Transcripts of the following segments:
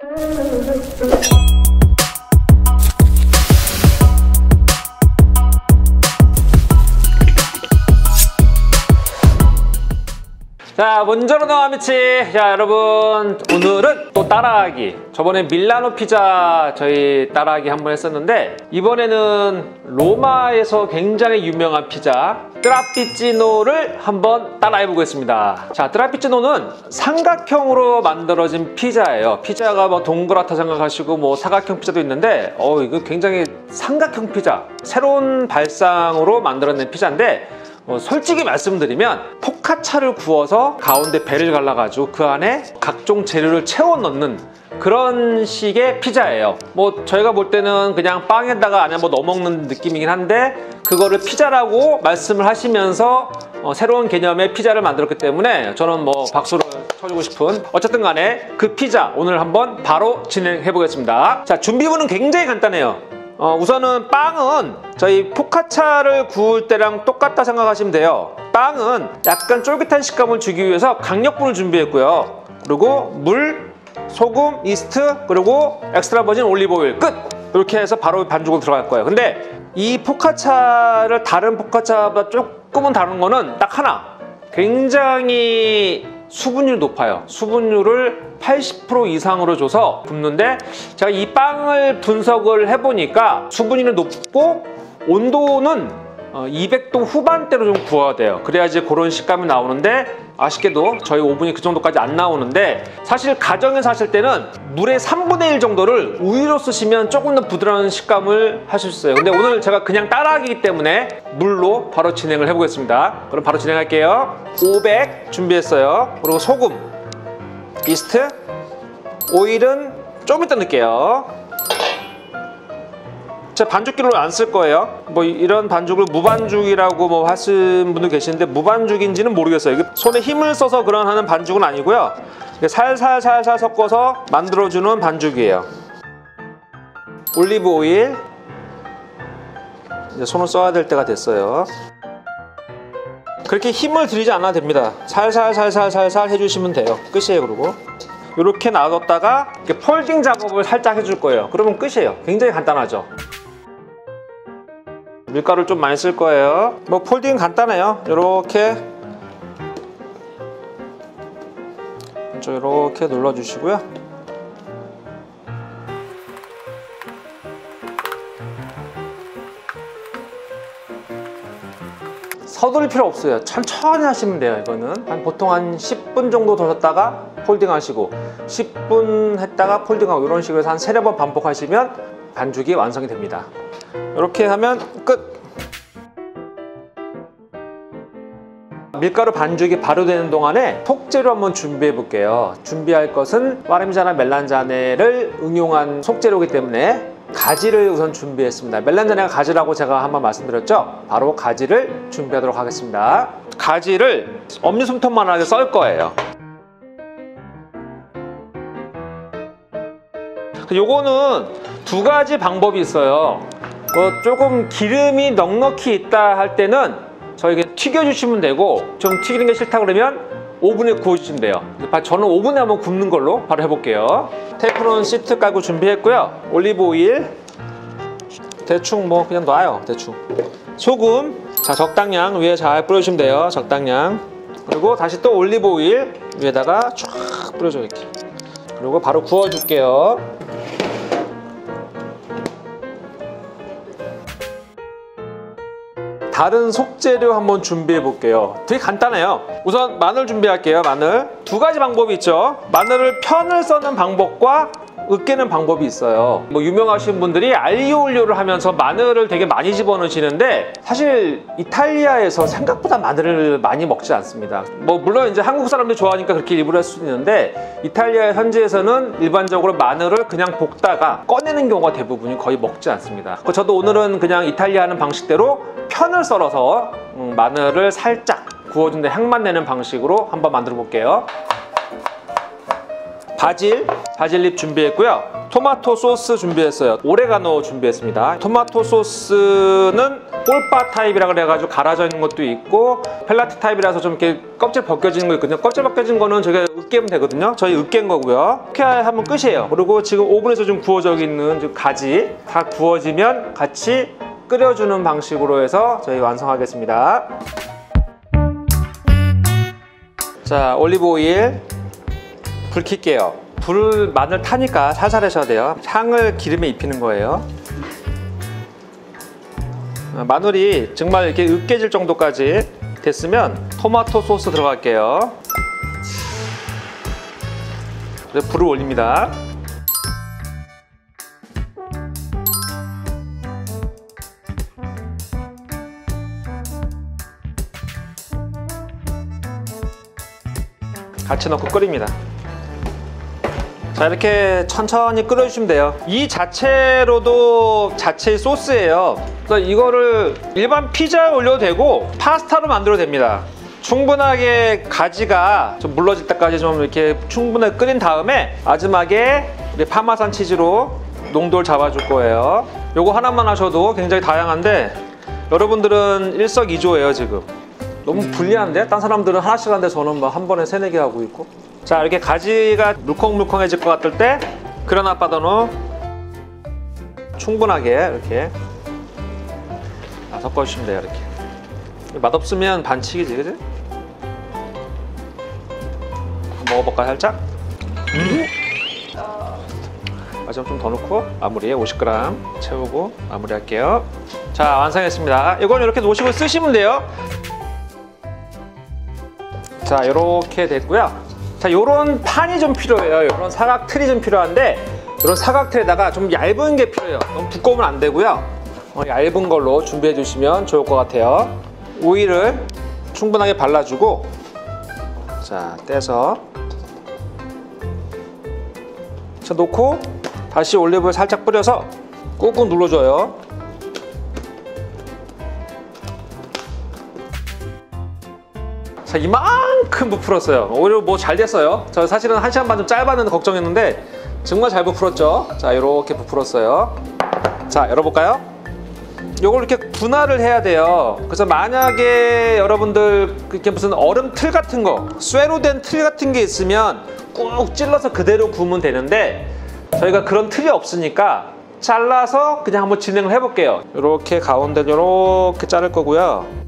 자, 문저로노 아미치. 자, 여러분, 오늘은 또 따라하기. 저번에 밀라노 피자 저희 따라하기 한번 했었는데, 이번에는 로마에서 굉장히 유명한 피자 트라피지노를 한번 따라해 보겠습니다. 자, 트라피지노는 삼각형으로 만들어진 피자예요. 피자가 뭐 동그랗다 생각하시고 뭐 사각형 피자도 있는데, 이거 굉장히 삼각형 피자, 새로운 발상으로 만들어낸 피자인데, 솔직히 말씀드리면 포카차를 구워서 가운데 배를 갈라가지고 그 안에 각종 재료를 채워 넣는 그런 식의 피자예요. 뭐 저희가 볼 때는 그냥 빵에다가 안에 뭐 넣어 먹는 느낌이긴 한데, 그거를 피자라고 말씀을 하시면서 새로운 개념의 피자를 만들었기 때문에 저는 뭐 박수를 쳐주고 싶은, 어쨌든 간에 그 피자 오늘 한번 바로 진행해 보겠습니다. 자, 준비물은 굉장히 간단해요. 우선은 빵은 저희 포카차를 구울 때랑 똑같다 생각하시면 돼요. 빵은 약간 쫄깃한 식감을 주기 위해서 강력분을 준비했고요. 그리고 물, 소금, 이스트, 그리고 엑스트라 버진 올리브오일, 끝! 이렇게 해서 바로 반죽으로 들어갈 거예요. 근데 이 포카차를 다른 포카차보다 조금은 다른 거는 딱 하나, 굉장히 수분율이 높아요. 수분율을 80% 이상으로 줘서 굽는데, 제가 이 빵을 분석을 해보니까 수분율이 높고 온도는 200도 후반대로 좀 구워야 돼요. 그래야지 그런 식감이 나오는데, 아쉽게도 저희 오븐이 그 정도까지 안 나오는데, 사실 가정에서 하실 때는 물의 3분의 1 정도를 우유로 쓰시면 조금 더 부드러운 식감을 하실 수 있어요. 근데 오늘 제가 그냥 따라하기 때문에 물로 바로 진행을 해보겠습니다. 그럼 바로 진행할게요. 500 준비했어요. 그리고 소금, 이스트, 오일은 좀 이따 넣을게요. 제가 반죽기를 안 쓸 거예요. 뭐 이런 반죽을 무반죽이라고 뭐 하시는 분도 계시는데, 무반죽인지는 모르겠어요. 이게 손에 힘을 써서 그런 하는 반죽은 아니고요. 살살 섞어서 만들어주는 반죽이에요. 올리브 오일, 이제 손을 써야 될 때가 됐어요. 그렇게 힘을 들이지 않아도 됩니다. 살살 해주시면 돼요. 끝이에요. 그리고 이렇게 놔뒀다가 이렇게 폴딩 작업을 살짝 해줄 거예요. 그러면 끝이에요. 굉장히 간단하죠. 밀가루를 좀 많이 쓸 거예요. 뭐 폴딩 간단해요. 이렇게 눌러주시고요. 서두를 필요 없어요. 천천히 하시면 돼요. 이거는 보통 한 10분 정도 두셨다가 폴딩 하시고, 10분 했다가 폴딩하고, 이런 식으로 해서 한 3-4번 반복하시면 반죽이 완성이 됩니다. 이렇게 하면 끝! 밀가루 반죽이 발효되는 동안에 속재료 한번 준비해 볼게요. 준비할 것은 파르미자나 멜란자네를 응용한 속재료이기 때문에 가지를 우선 준비했습니다. 멜란자네가 가지라고 제가 한번 말씀드렸죠? 바로 가지를 준비하도록 하겠습니다. 가지를 엄지손톱만하게 썰 거예요. 요거는 두 가지 방법이 있어요. 조금 기름이 넉넉히 있다 할 때는 저에게 튀겨주시면 되고, 좀 튀기는 게 싫다 그러면 오븐에 구워주시면 돼요. 저는 오븐에 한번 굽는 걸로 바로 해볼게요. 테프론 시트 깔고 준비했고요. 올리브 오일 대충 뭐 그냥 놔요. 대충. 소금, 자, 적당량 위에 잘 뿌려주시면 돼요. 적당량. 그리고 다시 또 올리브 오일 위에다가 쫙 뿌려줘요. 이렇게. 그리고 바로 구워줄게요. 다른 속재료 한번 준비해 볼게요. 되게 간단해요. 우선 마늘 준비할게요. 마늘. 두 가지 방법이 있죠. 마늘을 편을 써는 방법과 으깨는 방법이 있어요. 뭐 유명하신 분들이 알리오 올리오를 하면서 마늘을 되게 많이 집어넣으시는데, 사실 이탈리아에서 생각보다 마늘을 많이 먹지 않습니다. 뭐 물론 이제 한국 사람들이 좋아하니까 그렇게 일부러 할 수도 있는데, 이탈리아 현지에서는 일반적으로 마늘을 그냥 볶다가 꺼내는 경우가 대부분이 거의 먹지 않습니다. 저도 오늘은 그냥 이탈리아 하는 방식대로 편을 썰어서 마늘을 살짝 구워준 데 향만 내는 방식으로 한번 만들어 볼게요. 바질잎 준비했고요. 토마토 소스 준비했어요. 오레가노 준비했습니다. 토마토 소스는 폴파 타입이라 그래가지고 갈아져 있는 것도 있고, 펠라티 타입이라서 좀 이렇게 껍질 벗겨지는 거 있거든요. 껍질 벗겨진 거는 저게 으깨면 되거든요. 저희 으깬 거고요. 이렇게 하면 끝이에요. 그리고 지금 오븐에서 좀 구워져 있는 지금 가지 다 구워지면 같이 끓여주는 방식으로 해서 저희 완성하겠습니다. 자, 올리브 오일 불 켤게요. 불 마늘 타니까 살살 하셔야 돼요. 향을 기름에 입히는 거예요. 마늘이 정말 이렇게 으깨질 정도까지 됐으면 토마토 소스 들어갈게요. 그래서 불을 올립니다. 같이 넣고 끓입니다. 자, 이렇게 천천히 끓여주시면 돼요. 이 자체로도 자체의 소스예요. 그래서 이거를 일반 피자에 올려도 되고 파스타로 만들어도 됩니다. 충분하게 가지가 좀 물러질 때까지 좀 이렇게 충분하게 끓인 다음에 마지막에 우리 파마산 치즈로 농도를 잡아줄 거예요. 요거 하나만 하셔도 굉장히 다양한데 여러분들은 일석이조예요. 지금 너무 불리한데? 딴 사람들은 하나씩 하는데 저는 막 한 번에 3, 4개 하고 있고. 자, 이렇게 가지가 물컹물컹해질 것 같을 때 그라나파다노 충분하게 이렇게 섞어주시면 돼요. 이렇게 맛없으면 반칙이지, 그지? 먹어볼까 살짝? 마지막 좀 더 넣고 마무리에 50g 채우고 마무리할게요. 자, 완성했습니다. 이건 이렇게 놓으시고 쓰시면 돼요. 자, 이렇게 됐고요. 자, 요런 판이 좀 필요해요. 요런 사각 틀이 좀 필요한데 요런 사각 틀에다가 좀 얇은 게 필요해요. 너무 두꺼우면 안 되고요. 얇은 걸로 준비해 주시면 좋을 것 같아요. 오일을 충분하게 발라주고, 자, 떼서 자, 놓고 다시 올리브를 살짝 뿌려서 꾹꾹 눌러줘요. 자, 이만큼 부풀었어요. 오히려 뭐 잘 됐어요. 저 사실은 1시간 반 좀 짧았는데 걱정했는데 정말 잘 부풀었죠. 자, 이렇게 부풀었어요. 자, 열어볼까요? 요걸 이렇게 분할을 해야 돼요. 그래서 만약에 여러분들 이렇게 무슨 얼음 틀 같은 거, 쇠로 된 틀 같은 게 있으면 꾹 찔러서 그대로 구우면 되는데 저희가 그런 틀이 없으니까 잘라서 그냥 한번 진행을 해볼게요. 이렇게 가운데를 이렇게 자를 거고요.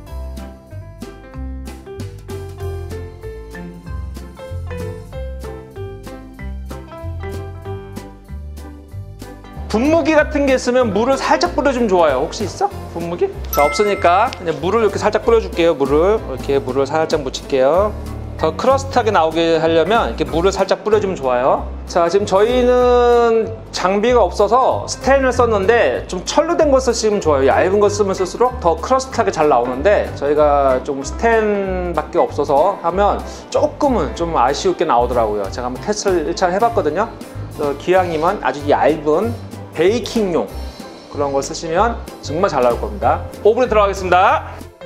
분무기 같은 게 있으면 물을 살짝 뿌려주면 좋아요. 혹시 있어? 분무기? 자, 없으니까 그냥 물을 이렇게 살짝 뿌려줄게요. 물을 살짝 묻힐게요. 더 크러스트하게 나오게 하려면 이렇게 물을 살짝 뿌려주면 좋아요. 자, 지금 저희는 장비가 없어서 스텐을 썼는데 좀 철로 된 거 쓰시면 좋아요. 얇은 거 쓰면 쓸수록 더 크러스트하게 잘 나오는데 저희가 좀 스텐밖에 없어서 하면 조금은 좀 아쉬우게 나오더라고요. 제가 한번 테스트를 1차 해봤거든요. 그래서 기왕이면 아주 얇은 베이킹용 그런 거 쓰시면 정말 잘 나올 겁니다. 오븐에 들어가겠습니다.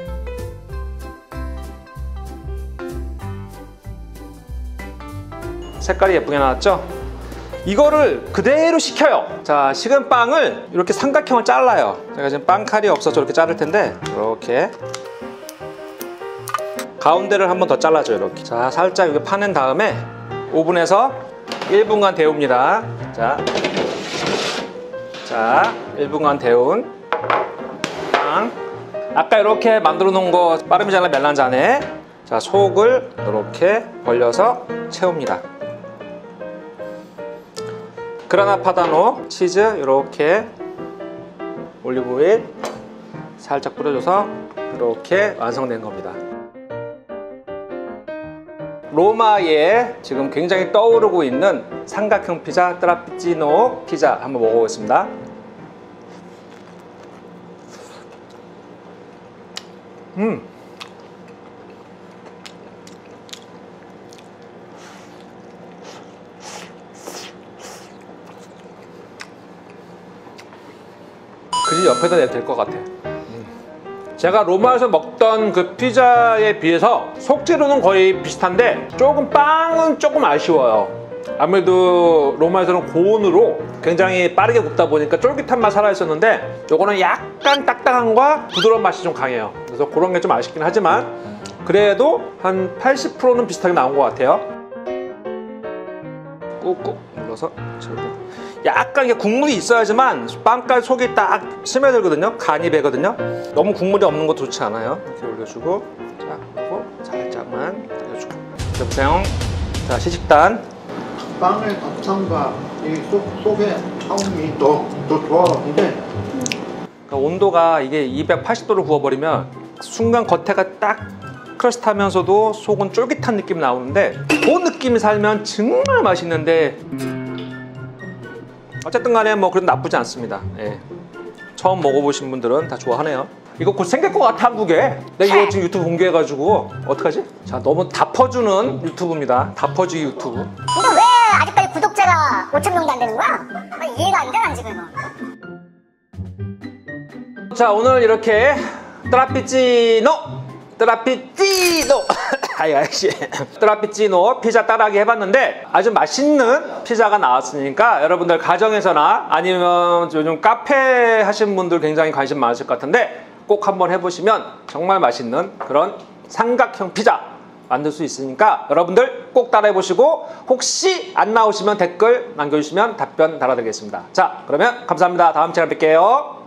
색깔이 예쁘게 나왔죠? 이거를 그대로 식혀요. 자, 식은 빵을 이렇게 삼각형을 잘라요. 제가 지금 빵칼이 없어서 이렇게 자를 텐데 이렇게 가운데를 한 번 더 잘라줘요. 이렇게. 자, 살짝 이렇게 파낸 다음에 오븐에서 1분간 데웁니다. 자, 1분간 데운 빵. 아까 이렇게 만들어 놓은 거 파르미자노 멜란잔에 자, 속을 이렇게 벌려서 채웁니다. 그라나 파다노 치즈 이렇게 올리브 오일 살짝 뿌려줘서 이렇게 완성된 겁니다. 로마에 지금 굉장히 떠오르고 있는 삼각형 피자 트라피지노 피자 한번 먹어보겠습니다. 그지 옆에다 내도 될 것 같아. 제가 로마에서 먹던 그 피자에 비해서 속재료는 거의 비슷한데 조금 빵은 조금 아쉬워요. 아무래도 로마에서는 고온으로 굉장히 빠르게 굽다 보니까 쫄깃한 맛 살아있었는데 요거는 약간 딱딱함과 부드러운 맛이 좀 강해요. 그래서 그런 게 좀 아쉽긴 하지만 그래도 한 80%는 비슷하게 나온 것 같아요. 꾹꾹 눌러서 채우고 약간 이게 국물이 있어야지만 빵까지 속이 딱 스며들거든요. 간이 배거든요. 너무 국물이 없는 것도 좋지 않아요. 이렇게 올려주고 자 그리고 살짝만 올려주고 여보세요. 자 시식단 빵의 밥상과 이 속의 차음이 더 좋아하는데 그러니까 온도가 이게 280도로 구워버리면 순간 겉에가 딱 크러스트하면서도 속은 쫄깃한 느낌이 나오는데 그 느낌이 살면 정말 맛있는데 어쨌든 간에 뭐 그래도 나쁘지 않습니다. 예. 처음 먹어보신 분들은 다 좋아하네요. 이거 곧 생길 것 같아 한국에. 내가 이거 지금 유튜브 공개해가지고 어떡하지? 자 너무 다 퍼주는 유튜브입니다. 다 퍼주기 유튜브. 이거 왜 아직까지 구독자가 5,000명도 안 되는 거야? 이해가 안 돼, 난 지금. 자 오늘 이렇게 트라피치노 아이씨 트라피치노 피자 따라하기 해봤는데 아주 맛있는 피자가 나왔으니까 여러분들 가정에서나 아니면 요즘 카페 하신 분들 굉장히 관심 많으실 것 같은데 꼭 한번 해보시면 정말 맛있는 그런 삼각형 피자 만들 수 있으니까 여러분들 꼭 따라해보시고 혹시 안 나오시면 댓글 남겨주시면 답변 달아드리겠습니다. 자 그러면 감사합니다. 다음 시간에 뵐게요.